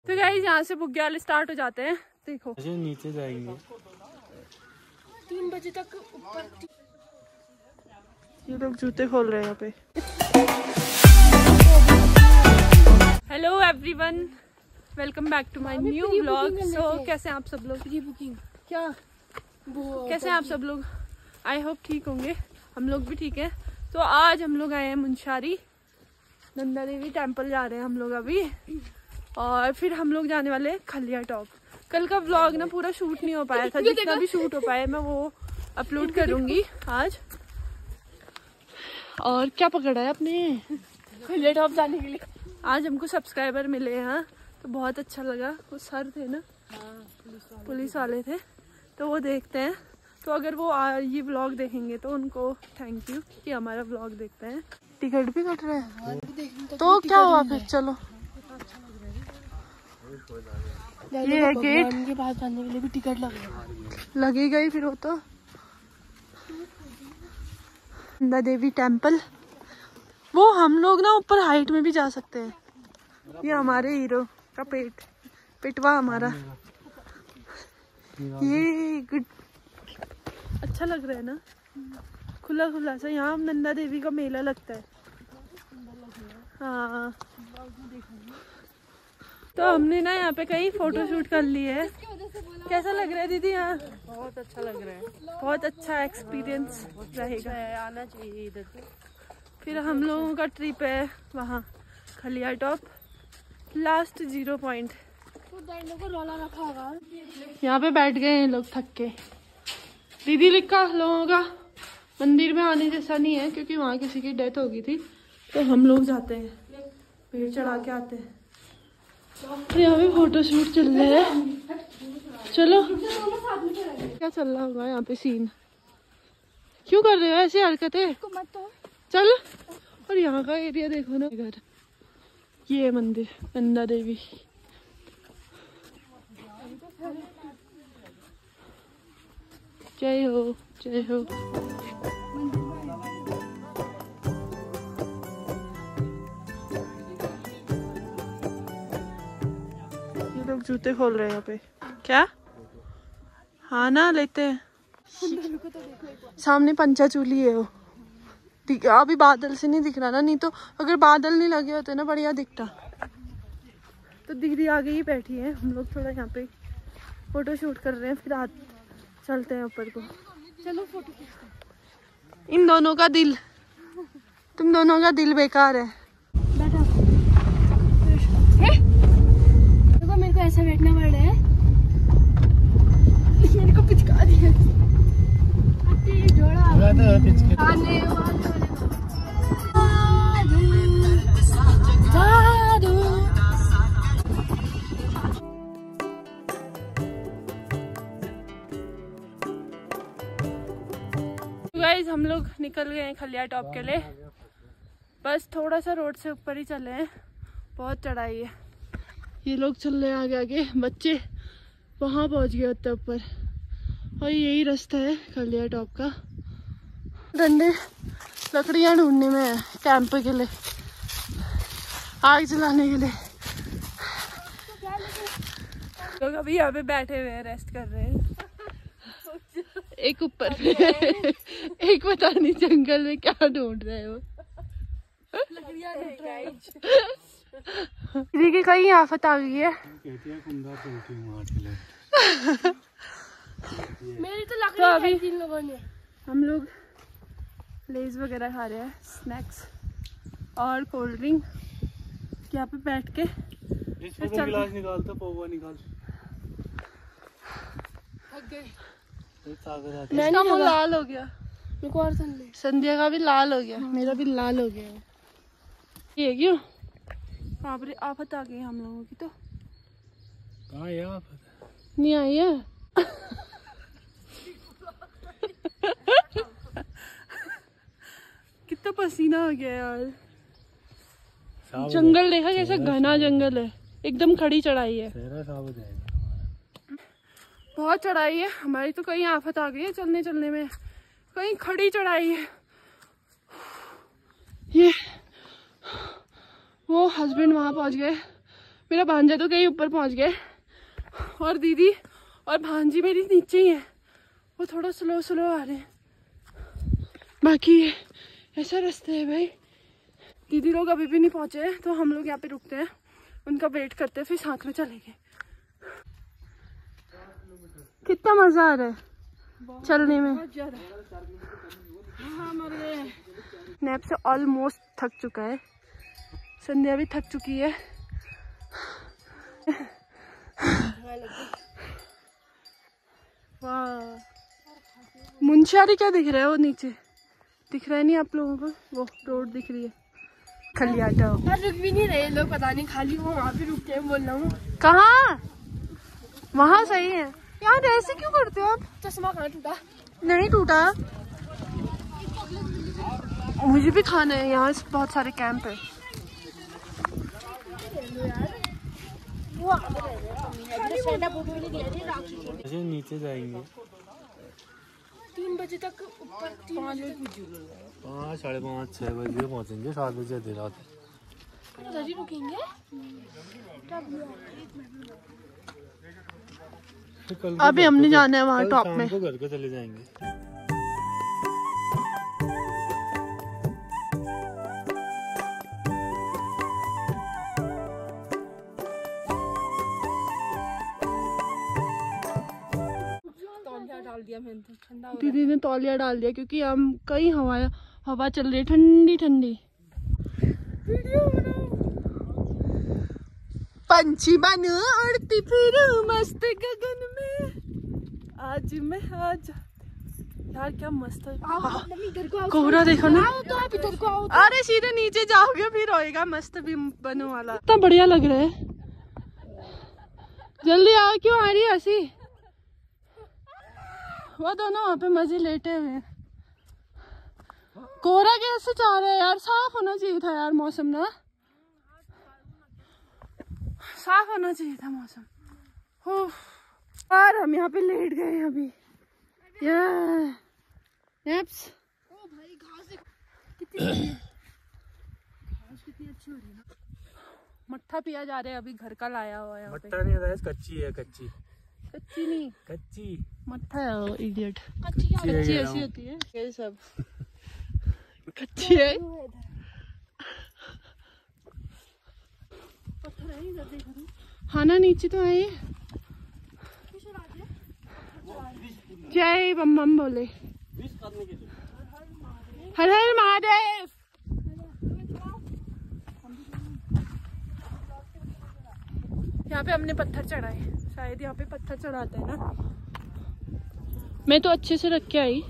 तो गाइस यहाँ से बुग्याल स्टार्ट हो जाते हैं। देखो नीचे जाएंगे 3 बजे तक ऊपर। ये लोग जूते खोल रहे हैं यहाँ पे। Hello everyone, welcome back to my new vlog. So कैसे हैं आप सब लोग? प्री बुकिंग क्या कैसे हैं आप सब लोग? आई होप ठीक होंगे। हम लोग भी ठीक हैं। तो आज हम लोग आए हैं मुंशारी, नंदा देवी टेम्पल जा रहे हैं हम लोग अभी। और फिर हम लोग जाने वाले हैं खलिया टॉप। कल का व्लॉग ना पूरा शूट नहीं हो पाया था, जितना भी शूट हो पाया मैं वो अपलोड करूंगी आज। और क्या पकड़ा है अपने खलिया टॉप जाने के लिए? आज हमको सब्सक्राइबर मिले हैं तो बहुत अच्छा लगा। वो सर थे ना, पुलिस वाले थे, तो वो देखते हैं। तो अगर वो ये व्लॉग देखेंगे तो उनको थैंक यू कि हमारा व्लॉग देखते हैं। टिकट भी कट रहे हैं तो क्या हुआ फिर? चलो ये है गेट के पास जाने के लिए भी टिकट लगेगा ही फिर। वो तो नंदा देवी टेम्पल, वो हम लोग ना ऊपर हाइट में भी जा सकते हैं। ये हमारे हीरो का पेटवा हमारा। ये गुड अच्छा लग रहा है ना, खुला खुला सा। यहाँ नंदा देवी का मेला लगता है। हाँ, तो हमने ना यहाँ पे कहीं फोटो शूट कर ली है। कैसा लग रहा है दीदी यहाँ? बहुत अच्छा लग रहा है। बहुत अच्छा एक्सपीरियंस रहेगा, आना चाहिए इधर पे। फिर हम लोगों का ट्रिप है वहाँ खलिया टॉप, लास्ट 0 पॉइंट। यहाँ पे बैठ गए हैं लोग थक के। दीदी लिखा लोगों का मंदिर में आने जैसा नहीं है, क्योंकि वहाँ किसी की डेथ हो गई थी। तो हम लोग जाते हैं, पेड़ चढ़ा के आते हैं। तो यहाँ पे फोटो शूट चल रहा है। चलो क्या चल रहा होगा यहाँ पे सीन? क्यों कर रहे हो ऐसी हरकतें? चल। और यहाँ का एरिया देखो ना, घर, ये मंदिर नंदा देवी। जय हो जय हो। ये लोग जूते खोल रहे हैं यहाँ पे। क्या? हाँ ना, लेते हैं। सामने पंचाचूली है वो। अभी बादल से नहीं दिख रहा ना, नहीं तो अगर बादल नहीं लगे होते ना बढ़िया दिखता। तो दीदी आगे ही बैठी है। हम लोग थोड़ा यहाँ पे फोटो शूट कर रहे हैं, फिर चलते हैं ऊपर को। चलो फोटो खींचते हैं। इन दोनों का दिल, तुम दोनों का दिल बेकार है। बैठो। देखो मेरे को ऐसा बैठना पड़ रहा है। मेरे को पिचकारी है। जोड़ा गाइस, हम लोग निकल गए हैं खलिया टॉप के लिए। बस थोड़ा सा रोड से ऊपर ही चले हैं, बहुत चढ़ाई है। ये लोग चल रहे हैं आगे आगे, बच्चे वहां पहुंच गए होते ऊपर। और यही रास्ता है खलिया टॉप का। डंडे लकड़ियां ढूंढने में है कैंप के लिए, आग जलाने के लिए। लोग अभी यहाँ पे बैठे हुए हैं, रेस्ट कर रहे हैं। एक ऊपर पे एक पता नहीं जंगल में क्या ढूंढ रहे हो। दीदी की कहीं आफत आ गई है। मेरी तो अभी जिन लोगों ने, हम लोग लेज वगैरह खा रहे हैं, स्नैक्स और कोल्ड ड्रिंक। यहाँ पे बैठ के गिलास निकाल, तो पौवा निकाल। मेरा मुँह लाल हो गया। और संध्या का भी लाल हो गया, मेरा भी लाल हो गया। ये क्यों? बाप रे, आफत आ गई हम लोगों की। तो कहाँ है आफत? नहीं आई है। कितना पसीना हो गया यार। जंगल देखा कैसा घना जंगल है, एकदम खड़ी चढ़ाई है। बहुत चढ़ाई है हमारी, तो कहीं आफत आ गई है चलने चलने में, कहीं खड़ी चढ़ाई है। ये वो हस्बैंड वहां पहुंच गए, मेरा भांजा तो कहीं ऊपर पहुंच गया और दीदी और भांजी मेरी नीचे ही है, वो थोड़ा स्लो स्लो आ रहे हैं। बाकी ऐसा रास्ता है भाई। दीदी लोग अभी भी नहीं पहुंचे हैं तो हम लोग यहाँ पे रुकते हैं, उनका वेट करते हैं, फिर साथ में चलेंगे। कितना मजा आ रहा है चलने में। नैप से ऑलमोस्ट थक चुका है, संध्या भी थक चुकी है। वाह, मुंशियारी क्या दिख रहा है वो नीचे, दिख रहा है नहीं आप लोगों को? वो रोड दिख रही है खलियाटा। रुक भी नहीं रहे लोग, पता नहीं, खाली वो वहाँ पे रुकते हैं। बोल रहा हूँ कहाँ? वहाँ सही है यार, ऐसे क्यों करते हो आप? चश्मा कहाँ टूटा? नहीं टूटा। मुझे भी खाना है, यहाँ बहुत सारे कैंप है। नीचे जाएंगे 3 बजे तक ऊपर, 5 बजे 5:30 6 बजे पहुँचेंगे, 7 बजे आधी रात ही रुकेंगे। अभी हमने जाना है वहाँ टॉप में। को घर को चले जाएंगे। डाल दिया मैंने तो, ठंडा हो दीदी ने तौलिया डाल दिया क्योंकि हम कहीं हवा चल रही है ठंडी ठंडी। पंछी बनो उड़ती फिरूं मस्त गगन में, आज मैं आज। यार क्या मस्त है। कोहरा देखो ना। तो आप इधर को आओ। अरे सीधे नीचे जाओगे फिर होएगा मस्त भी बनू वाला। इतना बढ़िया लग रहा है। जल्दी आओ, क्यों आ रही है हंसी? वो दोनों वहाँ पे मजे लेटे हुए हैं। कोहरा कैसे चाह रहा है यार, साफ होना चाहिए था यार मौसम ना, साफ होना चाहिए था मौसम। यार हम यहाँ पे लेट गए हैं अभी यार। नैप्स ओ भाई, घास कितनी घास कितनी अच्छी हो रही है ना। मट्ठा पिया जा रहा है अभी, घर का लाया हुआ है। मट्टा नहीं है, कच्ची है। कच्ची नहीं, कच्ची मट्ठा है वो इडियट। कच्ची कच्ची ऐसी होती है ये सब। कच्ची है। हाँ ना, नीचे तो आए। जय बम बम बोले, हर हर महादेव। यहाँ पे हमने पत्थर चढ़ाए, शायद यहाँ पे पत्थर चढ़ाते हैं ना। मैं तो अच्छे से रख के आई।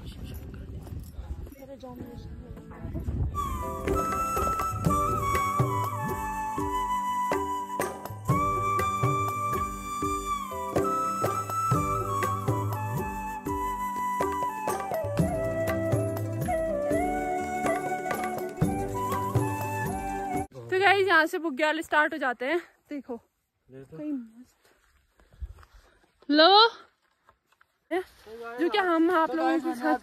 तो गाइस यहाँ से बुग्याल स्टार्ट हो जाते हैं। देखो कहीं मस्त लो, जो क्या हम आप लोगों के साथ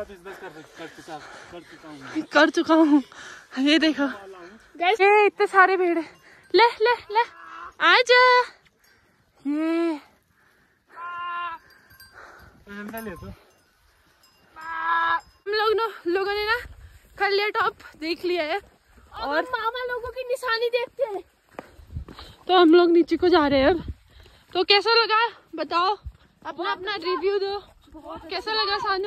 कर चुका हूँ। ये देखो गाइस, ये इतने सारे भेड़ है। ले ले ले आजा। ये हम लोगों ने ना खलिया टॉप देख लिया है और मामा लोगों की निशानी देखते हैं। तो हम लोग नीचे को जा रहे हैं अब। तो कैसा लगा बताओ, अपना अपना रिव्यू दो। कैसा लगा सानू?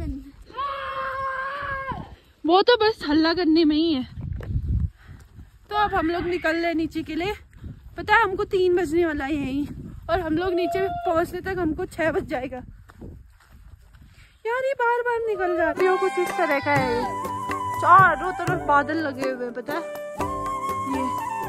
वो तो बस हल्ला करने में ही है। तो अब हम लोग निकल रहे नीचे के लिए। पता है हमको 3 बजने वाला है यहीं, और हम लोग नीचे पहुंचने तक हमको 6 बज जाएगा। यार ये बार बार निकल जाती है, कुछ इस तरह का है। चारों तरफ बादल लगे हुए हैं, पता है ये।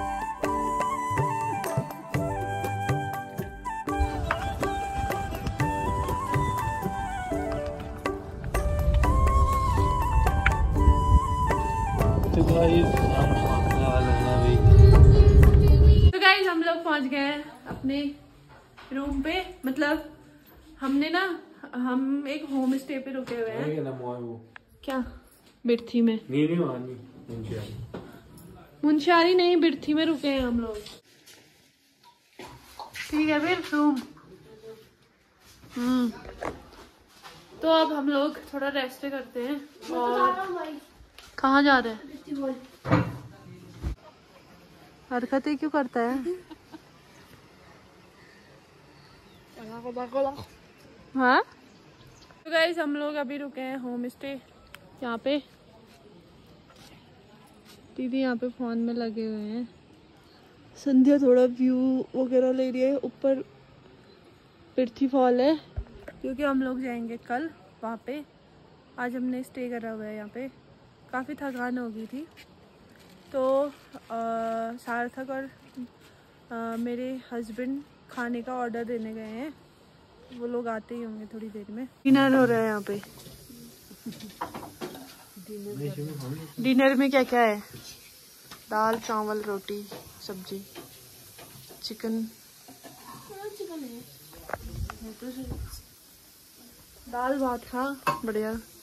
तो गाइस हम लोग पहुंच गए हैं अपने रूम पे। मतलब हमने ना, हम एक होम स्टे पे रुके हुए हैं। क्या बिरथी में? नहीं मुंशियारी नहीं, बिरथी में रुके हैं हम लोग। ठीक है फिर रूम। तो अब हम लोग थोड़ा रेस्ट करते हैं। और कहाँ जा रहे हैं? हरकतें क्यों करता है? हाँ तो गाइस हम लोग अभी रुके हैं होम स्टे यहाँ पे। दीदी यहाँ पे फोन में लगे हुए हैं। संध्या थोड़ा व्यू वगैरह ले रही है। ऊपर पिरथी फॉल है क्योंकि हम लोग जाएंगे कल वहाँ पे। आज हमने स्टे करा हुआ है यहाँ पे। काफ़ी थकान हो गई थी तो सार्थक और मेरे हस्बैंड खाने का ऑर्डर देने गए हैं। वो लोग आते ही होंगे थोड़ी देर में। डिनर हो रहा है यहाँ पे। डिनर में क्या क्या है? दाल चावल रोटी सब्जी चिकन है। दाल भात खा बढ़िया।